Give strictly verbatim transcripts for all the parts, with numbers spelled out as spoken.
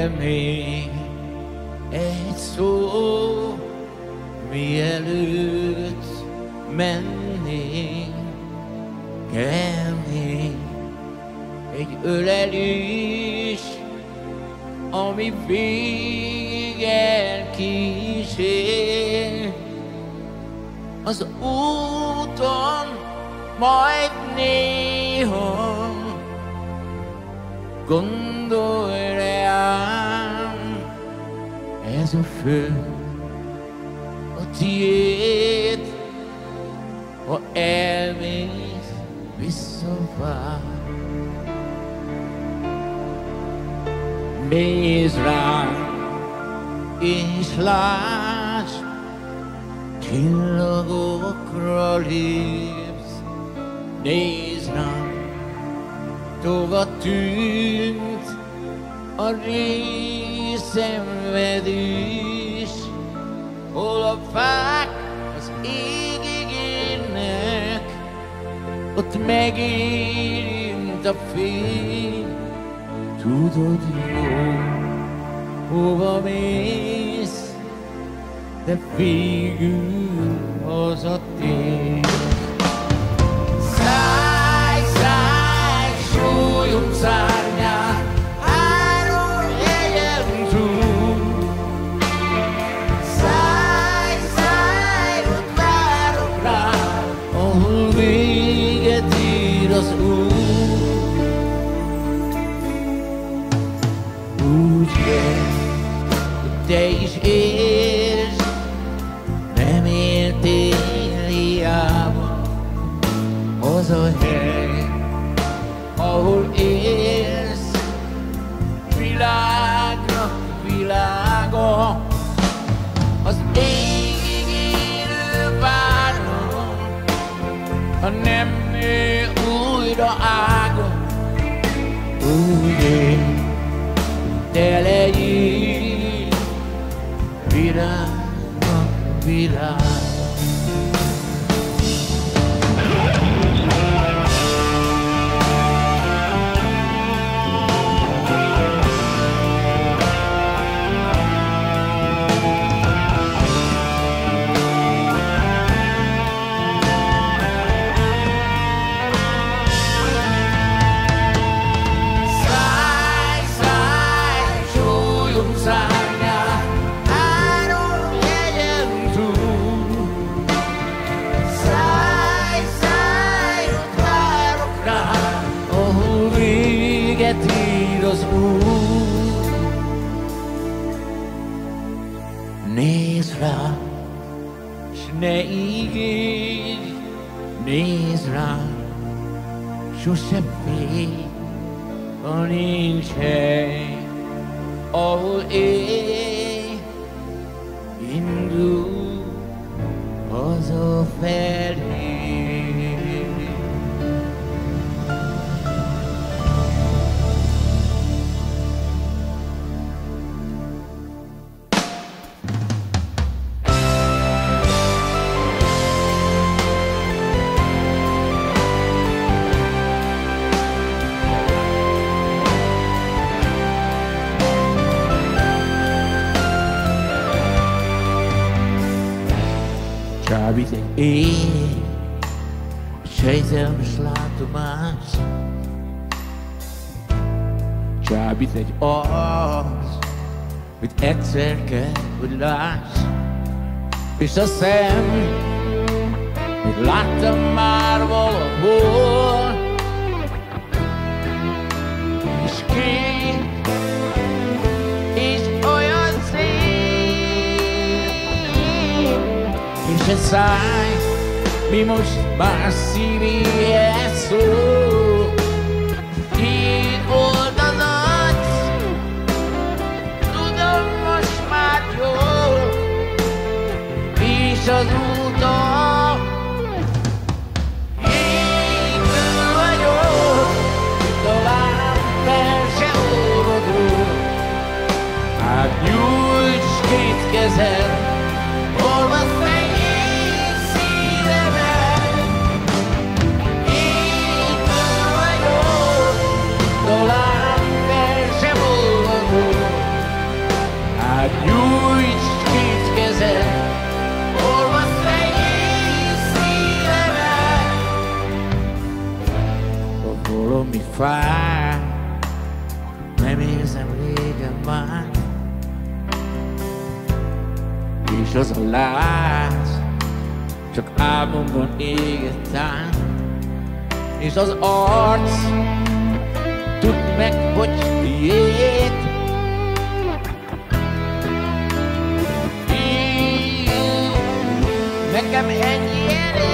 kell még egy szó, mielőtt mennénk, kell még egy ölelés, ami végig kísér. Az úton majd néha gondolj rám, ez a föld a tiéd, ha elmész, visszavár. Nézd rám, és lásd, csillagokra lépsz. Nézd rám, tova tűnt a régi szenvedés, hol a fák az égig érnek, ott megérint a fény. Tudod jó, hova mész, de végül hazatérsz. Szállj, szállj, súlyom szárnyát, három hegyen túl. Szállj, szállj, ott várok rád, ahol véget ér az út. Úgy kell, hogy te is értsd, nem éltél hiába. Az a hely, ahol élsz, világra világa. Az égig élő váron, ha nem nő újra ága. Úgy él, te legyél virágnak virág. Az út. Nézd rá, s ne ígérj, nézd rá, sosem félj, ha nincs hely, ahol élj, indul hazafelé. Csábít egy éj, sejtelmes látomás. Csábít egy arc, hogy egyszer kell, hogy láss. És a szem, hogy láttam már valahol. És kék, és olyan és egy száj, mi most más szívéhez szól. Két volt az arc, tudom most már jól, és az úton égő vagyok, talán fel se olvadok. Hát nyújts két kezed, hol van fehér szívemen. Égő vagyok, talán fel sem olvadok. ház, csak álmomban égett át, és az arc tudd meg, hogy tiéd. Így, nekem ennyi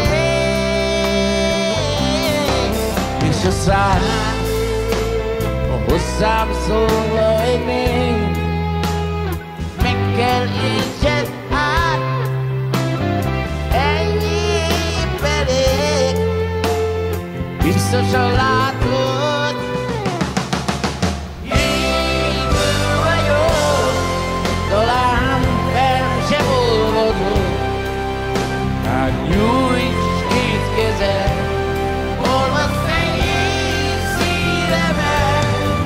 elég, és a szád a hozzám szól, hogy még meg kell értsed át, ennyi elég, biztosan látod, jégből vagyok, talán fel sem olvadok, hát nyújts két kezed, olvad fehér szívemet.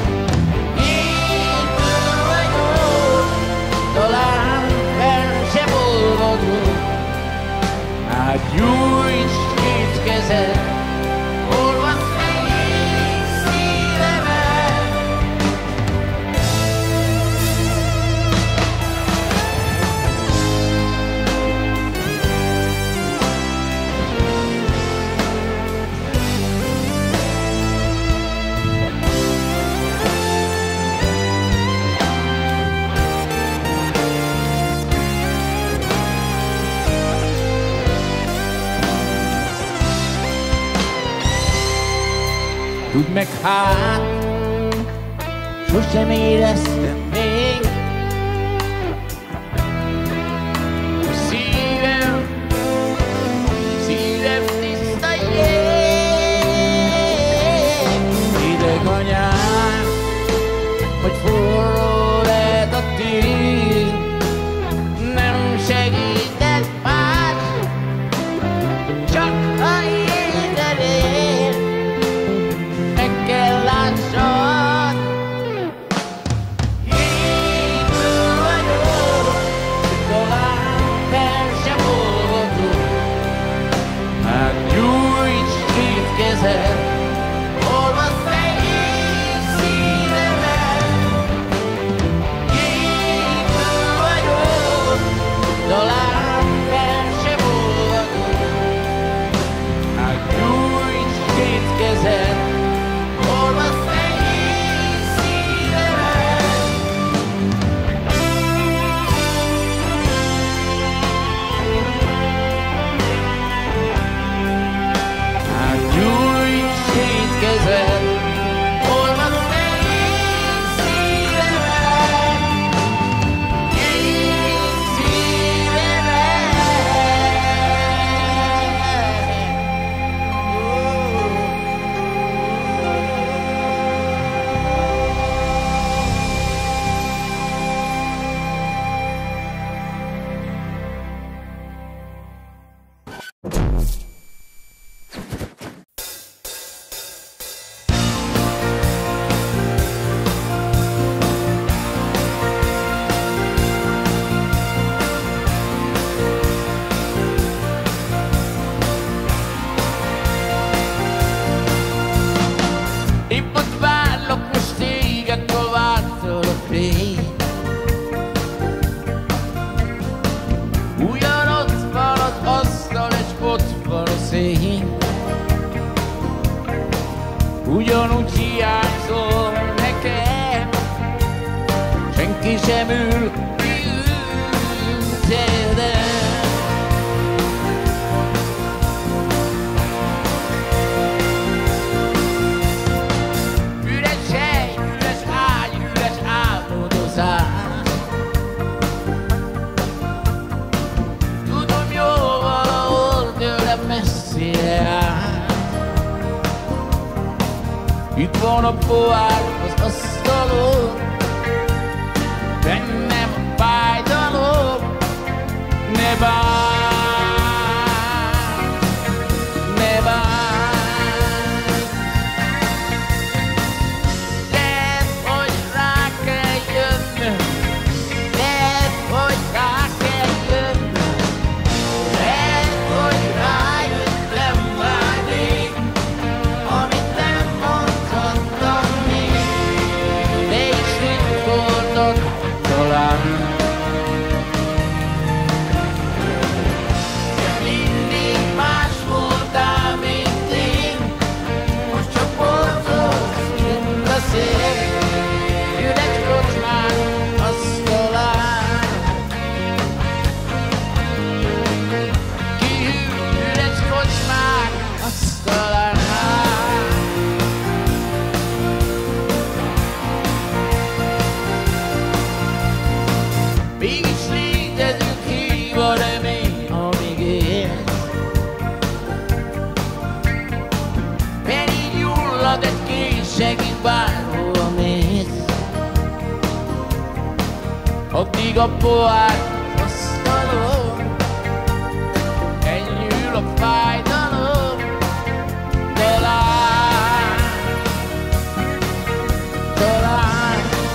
Jégből vagyok, talán fel sem olvadok, hát nyújts két kezed, olvad fehér szívemet. Tudd meg hát, sosem éreztem még, a szívem, szívem tiszta jég. Édesanyám, hogy forró lehet a tél, nem segített más, csak a édenél. Meg kell lássad, jégből vagyok, talán fel sem olvadok, hát nyújts két kezed, olvad fehér szívemet. Jégből vagyok, talán fel sem olvadok, hát nyújts két kezed, olvad fehér szívemet. Hát nyújts két kezed, olvad fehér szívemet. Két Épp ott várlak most téged, hol vártalak rég. Ugyanott van az asztal, és ott van a szék. Ugyanúgy hiányzol nekem, senki sem ül térden. Üres hely, üres ágy, üres álmodozás. Tudom, jó valahol tőlem messzire áll. Itt van a pohár az asztalon, bennem a fájdalom. Ne bánts, ne bánts. Lehet, hogy rá kell jönnöm, lehet, hogy rá kell jönnöm, lehet, hogy rájöttem már rég, amit nem mondhattam még. De is titkoltad talán, bárhova mész. Addig a pohár asztalon enyhül a fájdalom. Talán, talán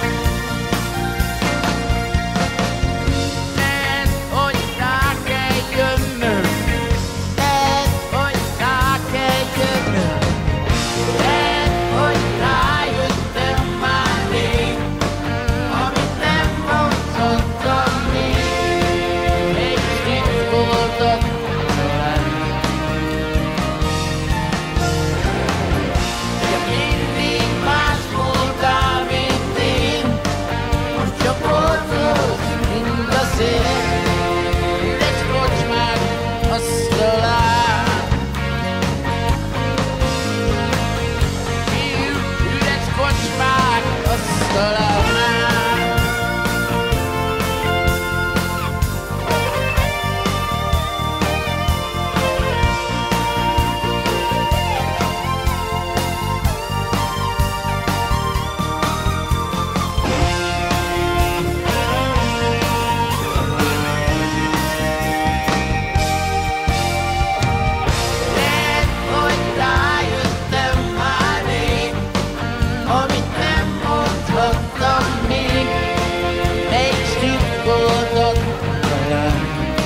ez, hogy rá kell jönnöm, ez, hogy rá kell jönnöm, ez, hogy rájöttem már rég, amit nem mondhattam még, még titkoltad talán. De mindig más voltál, mint én, most csak hordozz, mint a szél. Üres kocsmák asztalán, fiú, üres kocsmák asztalán. Lehet, hogy rájöttem már rég, amit nem mondhattam még, melyik titkoltad talán.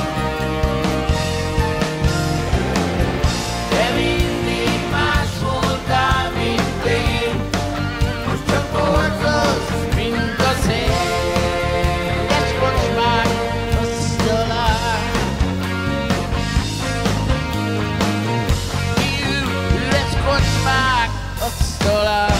De mindig más voltál, mint én, most csak hordozz, mint a szél. Üres kocsmák asztalán, fiú, üres kocsmák asztalán.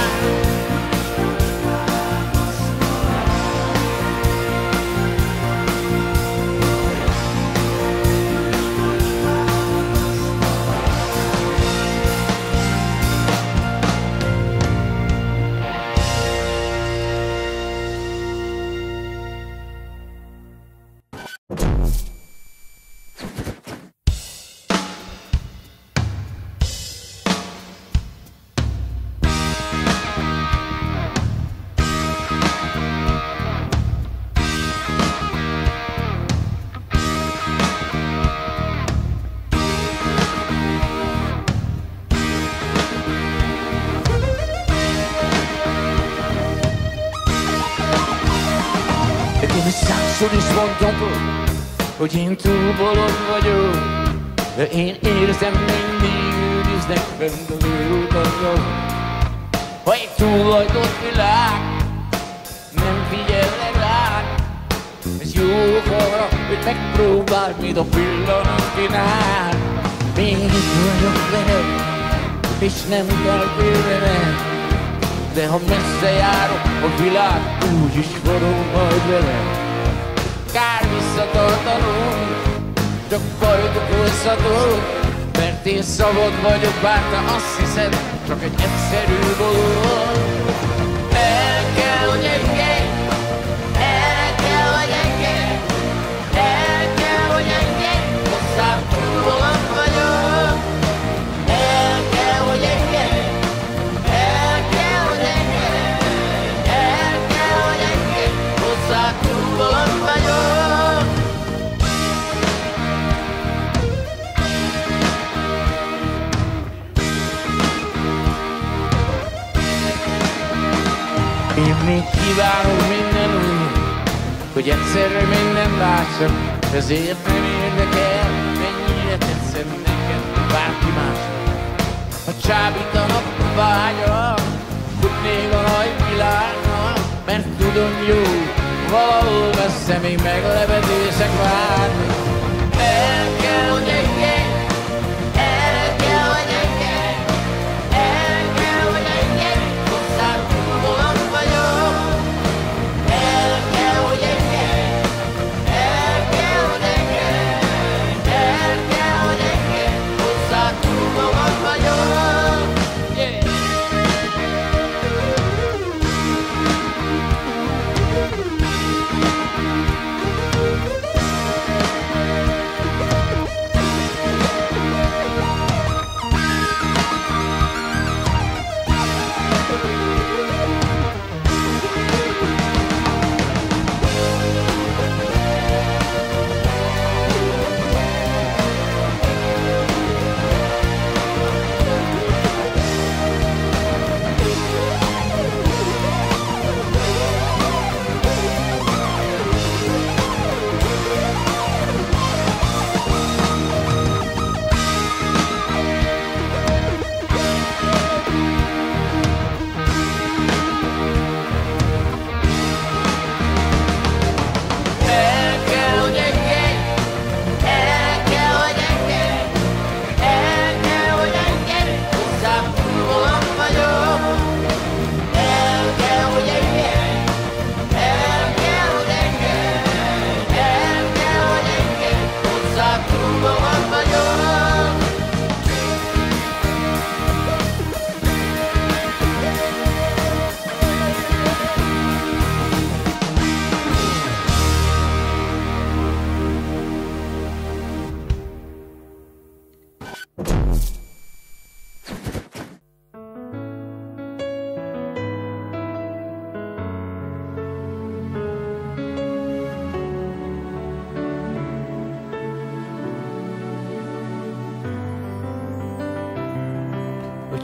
Nekem is százszor is mondhatod, hogy én túl bolond vagyok, de én érzem, mindig őriznek fent az úton. Ha egy túlhajtott világ, nem figyellek rád, ez jó arra, hogy megpróbáld, mit a pillanat kínál. Még itt vagyok veled, és nem kell félned, de ha messze járok, a világ úgy is forog majd velem. Kár visszatartanom, csak bajt okozhatok, mert én szabad vagyok, bár te azt hiszed, csak egy egyszerű bolond. El kell, hogy engedj, el kell, hogy engedj, el kell, hogy engedj, hozzám túl bolond vagyok. El kell, hogy engedj, el kell, hogy engedj, el kell, hogy engedj, hozzám túl bolond vagyok. Én még kívánok minden úgy, hogy egyszerre minden lássak, ezért nem érdekel, mennyire tetszem neked bárki más. Ha csábítanak a vágyam, futnék a nagyvilágnak, mert tudom jó, valahol messze még meglepetészek várni. El kell, hogy engedj, el kell, hogy engedj, el kell, hogy engedj, hozzám túl bolond vagyok. El kell, hogy engedj, el kell, hogy engedj, el kell, hogy engedj, hozzám túl bolond vagyok. Yeah.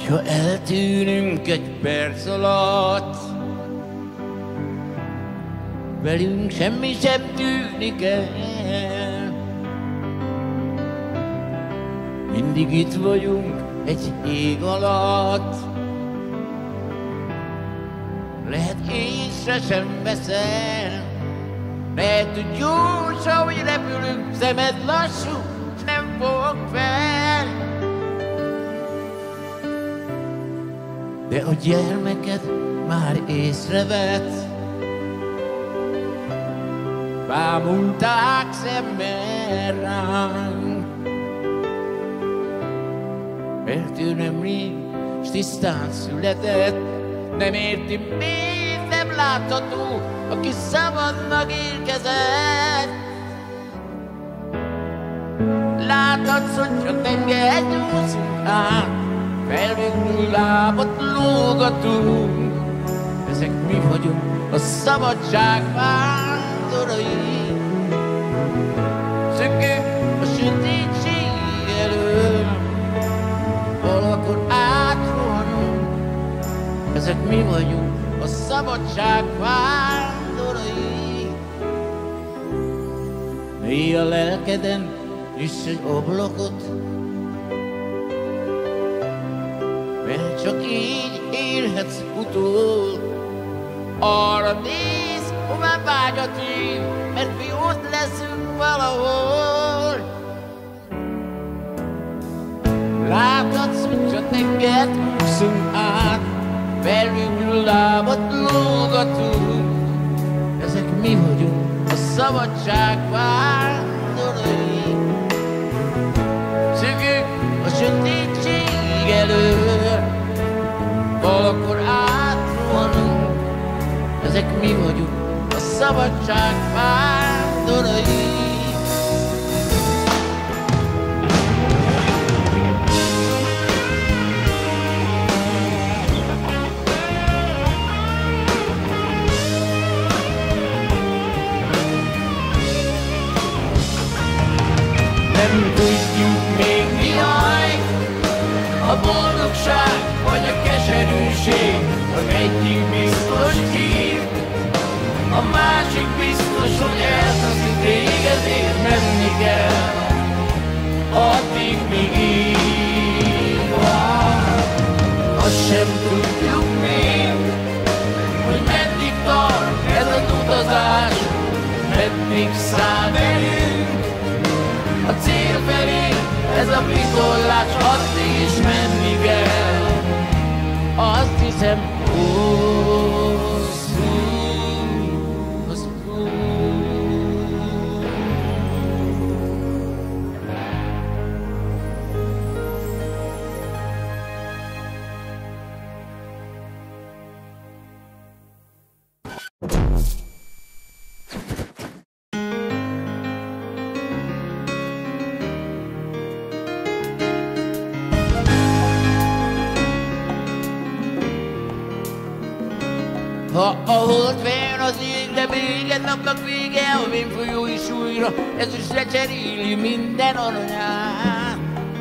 hogyha eltűnünk egy perc alatt, velünk semmi sem tűnik el. Mindig itt vagyunk egy ég alatt, lehet észre sem veszel. Lehet, hogy gyors, ahogy repülünk, szemed lassú, s nem fog fel. De a gyermeked már észrevett, bámulták szemmel ránk. Mert ő nem rég, s tisztán született, nem érti, miért nem látható, aki szabadnak érkezett. Láthatsz, hogy a tengert úszunk át, felvégül lábat lógatunk. Ezek mi vagyunk, a szabadság vándorai. Szökünk a sötétség elől, valakor átrohanunk. Ezek mi vagyunk, a szabadság vándorai. Mély a lelkeden, nyisd egy ablakot, mert csak így élhetsz utol. Arra nézz, hová vágyat én, mert mi ott leszünk valahol. Láthatsz, hogy a tengert úszunk át, velünk lábat lógatunk. Ezek mi vagyunk, a szabadság vándorai. Szökünk a sötétség elől, valakor átrohanunk. Ezek mi vagyunk, a szabadság vándorai. Nem tudjuk még mi haj, a boldogság vagy a keserűség. Az egyik biztos hív, a másik biztos, hogy eltaszik tégedért, menni kell, addig míg így van. Azt sem tudjuk még, hogy meddig tart ez az utazás, meddig száll velünk a cél felé, ez a vitorlás, addig is menni kell. Azt hiszem, hosszú, hosszú. Ha a hold fel az ég, de még egy napnak vége, a vényfolyó is újra, ez is lecseréli minden aranyát.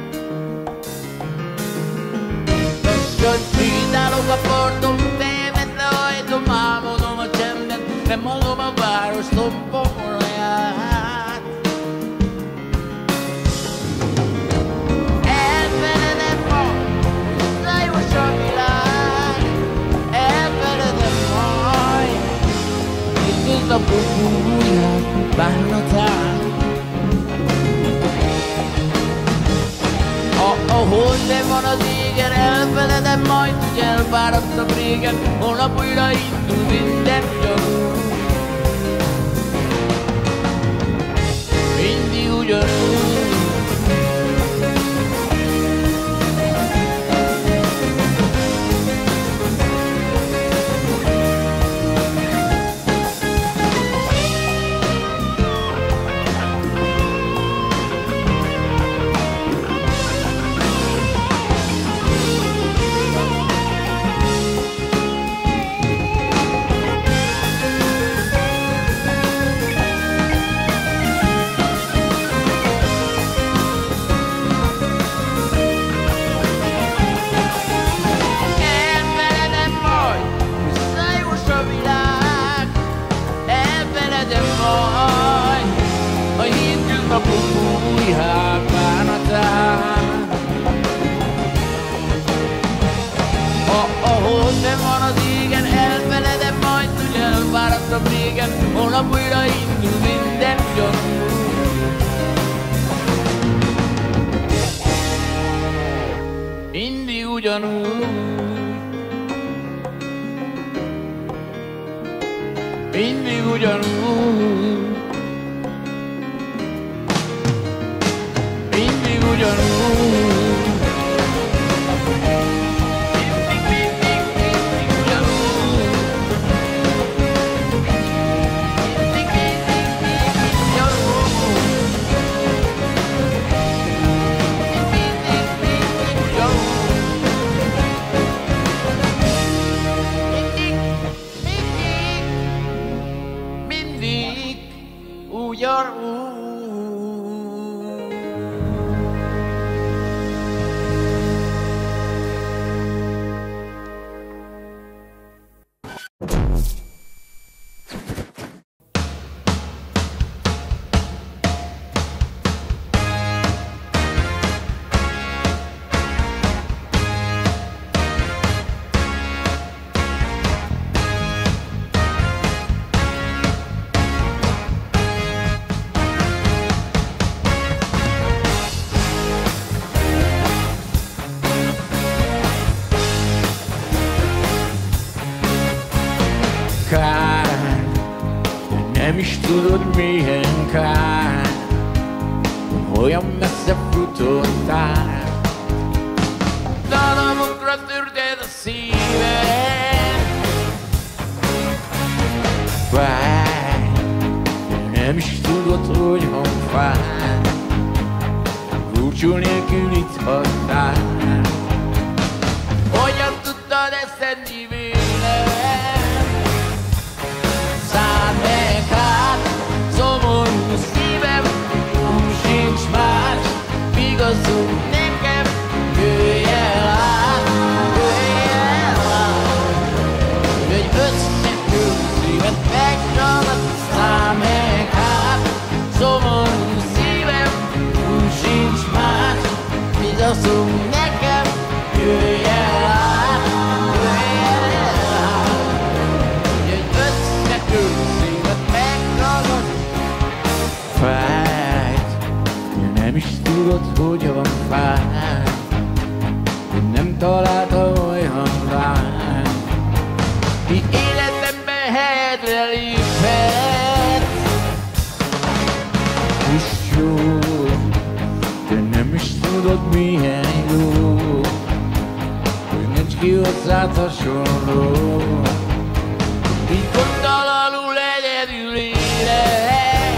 Lassan sétálok a parton, fejemet lehajtom, álmodom a csendet, nem hallom a város tombolaját. Elfeledem ma, zajos a világ, elfeledem majd, hétköznapok újját, bánatán. Ha a hold van az égen, elfeledem majd, hogy elfáradtam régen, holnap újra indul minden ugyanúgy. Mindig ugyanúgy. ugyanúgy, mindig ugyanúgy, mindig ugyanúgy. Kár, de nem is tudod milyen kár, olyan messze futottál. Darabokra törted a szíved. Fáj, de nem is tudod, hogy van fáj, búcsú nélkül itt hagytál. Hogyan tudtad eszedni vélem? Szádd meg hát, szomorú szívem, úgy sincs más, igazunk nekem, jöjj el át, jöjj el át. Egy összetört szívet megragad, szádd meg hát, szomorú szívem, úgy sincs más, igazunk nekem, jöjj el át, jöjj el át. Egy összetört szívet megragad. Fájt, de nem is tudod, hogy van fáj, hogy nem találta olyan lány, ki életembe helyedre léphet. És jó, de nem is tudod, milyen jó, hogy nincs ki hozzád hasonló. Így gondtalanul egyedül élek.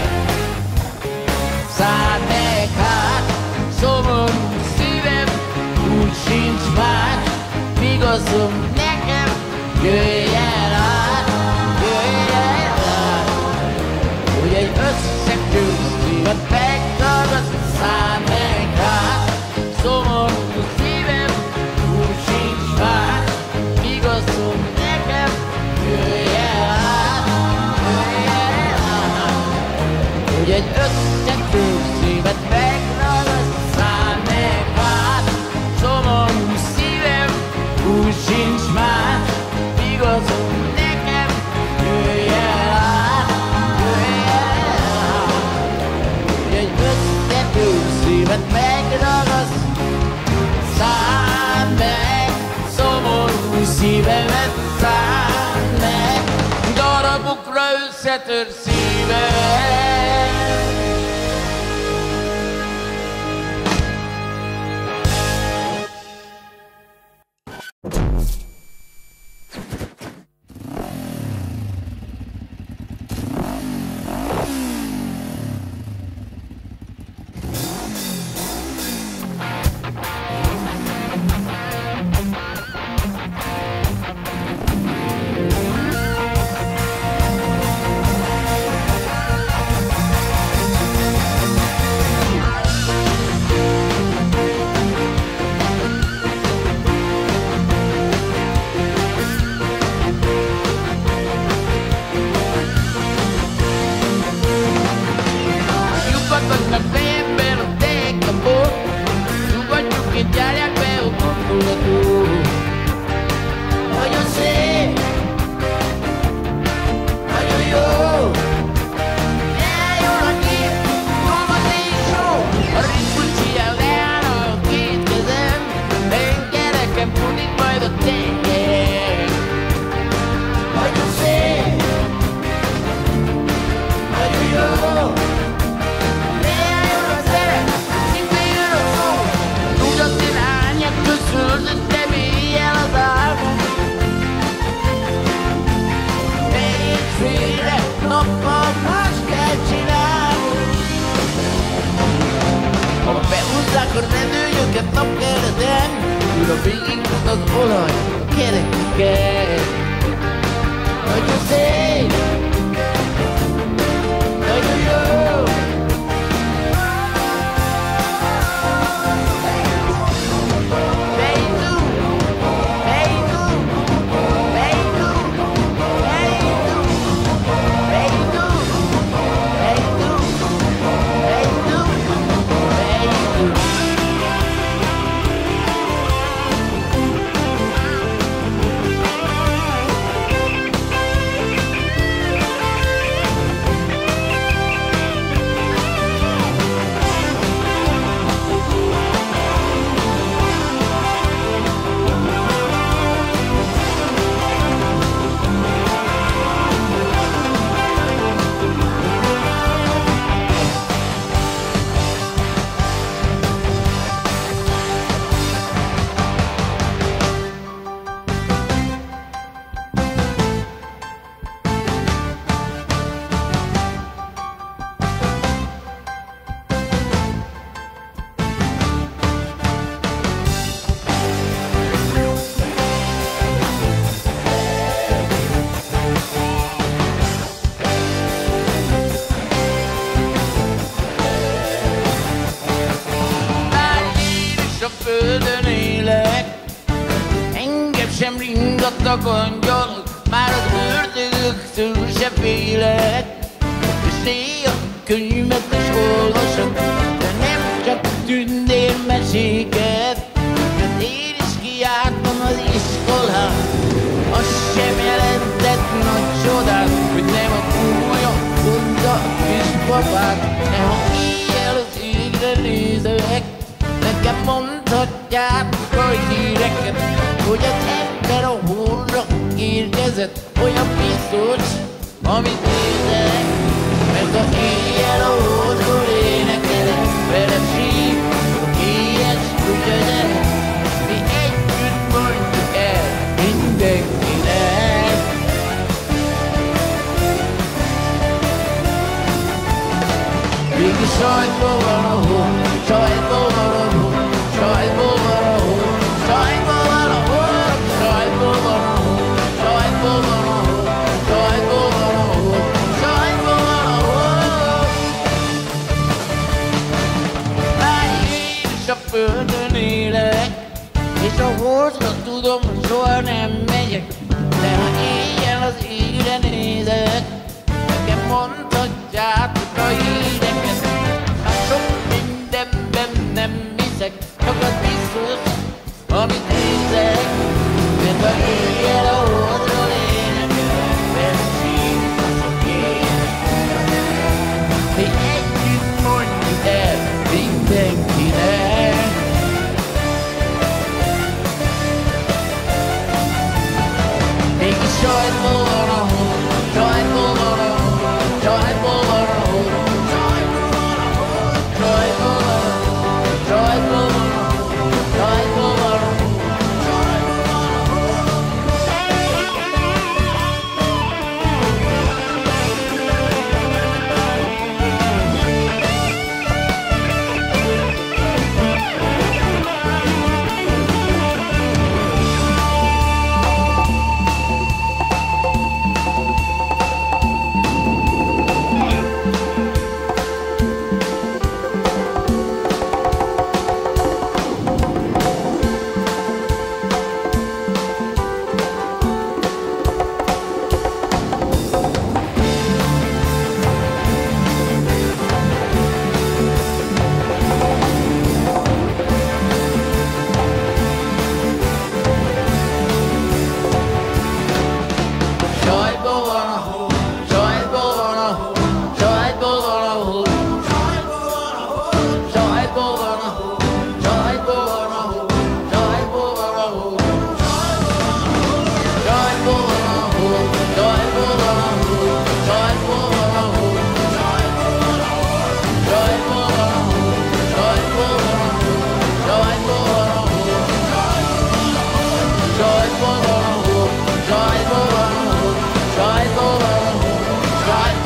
Szádd meg hát, szomorú szívem, úgy sincs más, igazom nekem, jöjj el át, jöjj el át. Hogy egy összetört szívet megragad, szádd meg hát, szomorú szívem, úgy sincs más, igazom nekem, jöjj el át, jöjj el át. Hogy egy összetört szívet megragad, szádd meg hát, szomorú szívem, úgy sincs más, igazom nekem, jöjj el át, jöjj el át. Hogy egy összetört szívet megragad, szádd meg, szomorú szívemet szádd meg, darabokra összetört szívem. Akkor rendőrjöket napkeretem, újra végigfut az olaj a kerekeket. Nagyon szép, nagyon jó. Földön élek, engem sem ringattak angyalok, már az ördögöktől se félek. És néha könyvet is olvasok, de nem csak tündérmeséket. Mert én is kijártam az iskolán, az sem jelentett nagy csodát, hogy nem a kúja mondta a kisbabát. De ha éjjel az égre nézek, nekem mondhatjátok a híreket, hogy az ember a Holdra érkezett, olyan biztos, amit nézek. Mert ha éjjel a Holdról énekelek, vele sípolok éjjel sütödet, mi együtt mondjuk el mindenkinek. Végig sajtból van a Hold, sajtból van a Hold, sajtból van a Hold, sajtból van a Hold, sajtból van a Hold, sajtból van a Hold, sajtból van a Hold, sajtból van a Hold. Már én is a földön élek, és a Holdra tudom, soha nem megyek. De ha éjjel az égre nézek, nekem mondhatjátok a híreket. Hát sok mindenben nem hiszek, csak az biztos, amit nézek. Mert ha éjjel a Holdról énekelek, vele sípolok éjjel, mi együtt mondjuk el mindenkinek. Mégis sajtból van a Hold, sajtból van a Hold, sajtból van a Hold, sajtból van a Hold, sajtból van a Hold, sajtból van a Hold, sajtból van a Hold, sajtból van a Hold.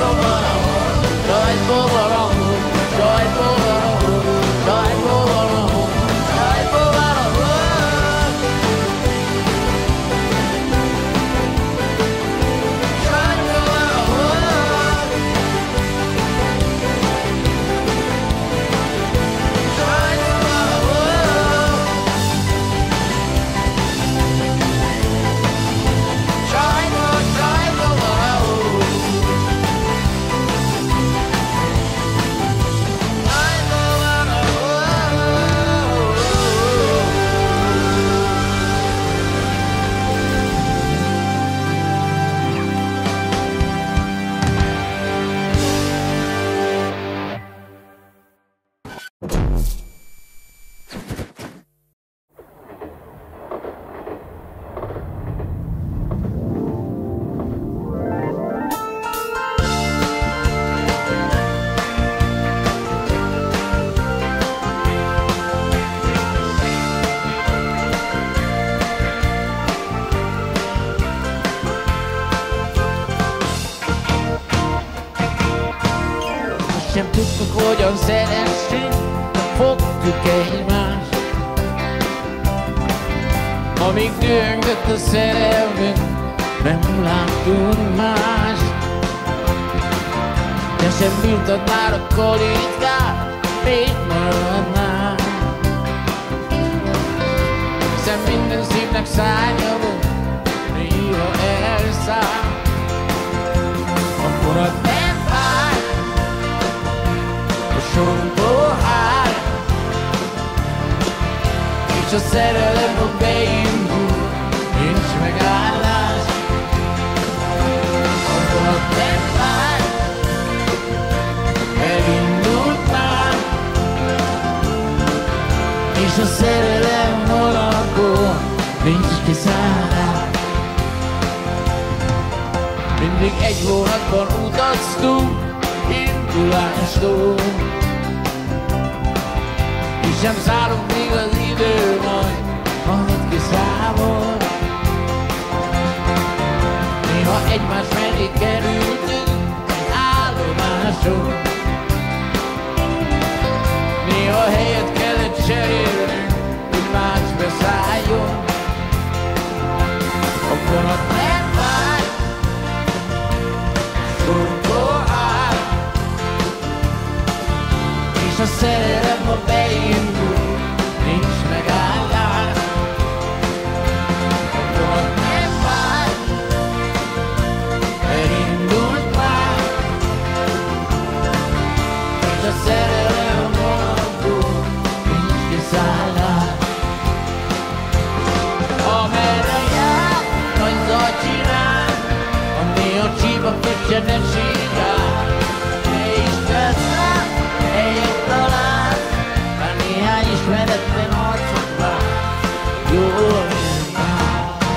Joyful, joyful, joyful, joyful, joyful, Sem tudtuk, hogyan szeressünk, fogtuk egymást. Amíg dühöngött a szerelmünk, nem láttunk más. Te sem bírtad már a kalitkát, még maradnál. Hiszen minden szívnek szárnya volt, néha elszáll. Akkor a nem fáj, a sorból áll, és a szerelem, ha beindul, nincs megállás. Akkor a nem fáj, elindult már, és a szerelem valakor nincs kiszállás. Mindig egy vonatban utaztunk, indulástól, és sem szállunk még az idő, majd, majd kiszámol. Néha egymás mellé kerültünk egy állomáson, néha helyet kellett cserélnünk, hogy más beszálljon. A vonat nem fáj, sorból áll, és a szerelem, ha beindul, nincs megállás. A vonat nem fáj, elindult már, és a szerelem valakor nincs kiszállás. Amerre jár, nagy zaj csinál, a néha csípa kötse ne sétál. Ne is vesz rá, helyet talál, már néhány ismeretlen arcot vár, jól jön már.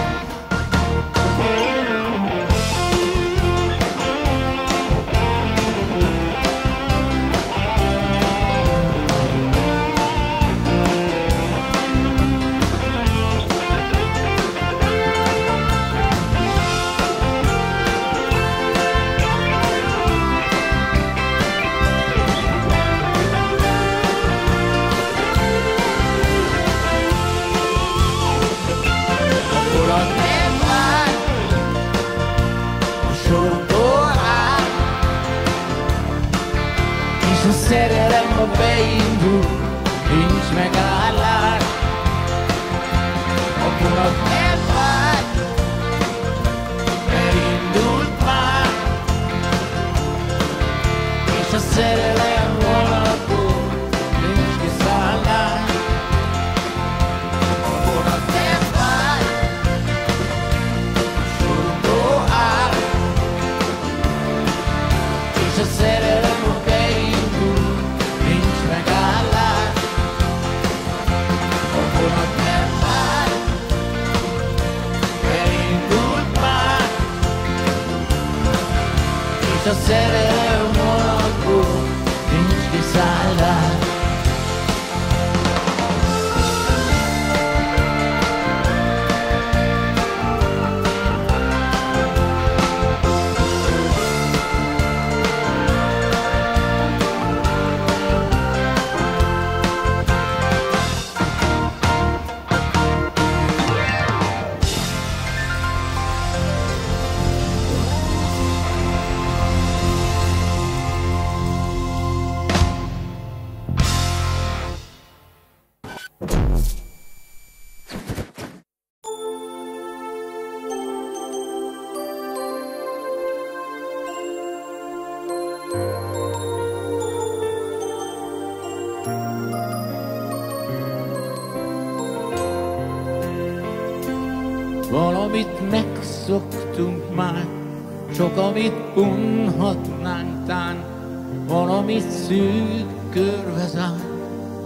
Szerelem, ha beindul, nincs megállás. A vonat nem fáj, elindult már, és a szerelem valakor nincs kiszállás. A vonat nem fáj, sorból áll, és a szerelem, ha beindul, nincs megállás. A vonat nem fáj, elindult már, és a szerelem valakor nincs kiszállás. Valamit megszoktunk már, sok amit unhatnánk tán, valamit szűk körbe zár,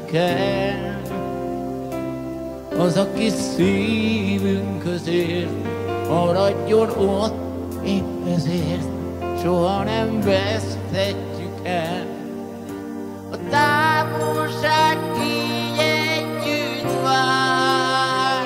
kell. Az, aki szívünk közért maradjon ott, épp ezért soha nem veszthetjük el. A távolság így együtt vár.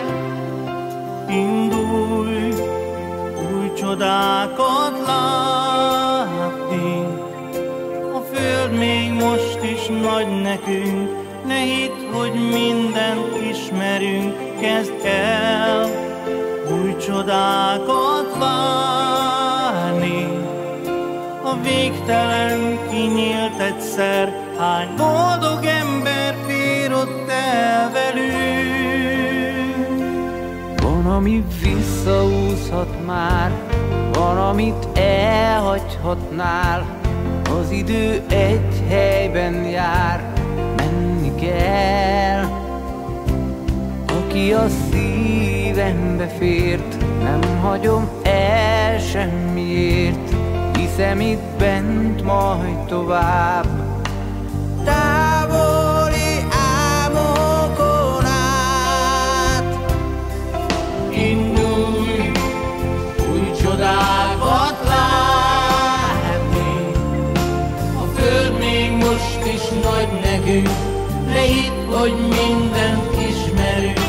Indulj, új csodákat látni, a föld még most is nagy nekünk, ne hidd, hogy mindent ismerünk, kezd el új csodákat várni. A végtelen kinyílt egyszer, hány boldog ember fér ott el velünk. Van, ami visszaúszhat már, van, amit elhagyhatnál. Az idő egy helyben jár, menni kell. Aki a szívembe fért, nem hagyom el semmiért, hiszem itt bent majd tovább. Távoli álmokon át. Indulj, új csodákat látni, a föld még most is nagy nekünk, ne hidd, hogy mindent ismerünk,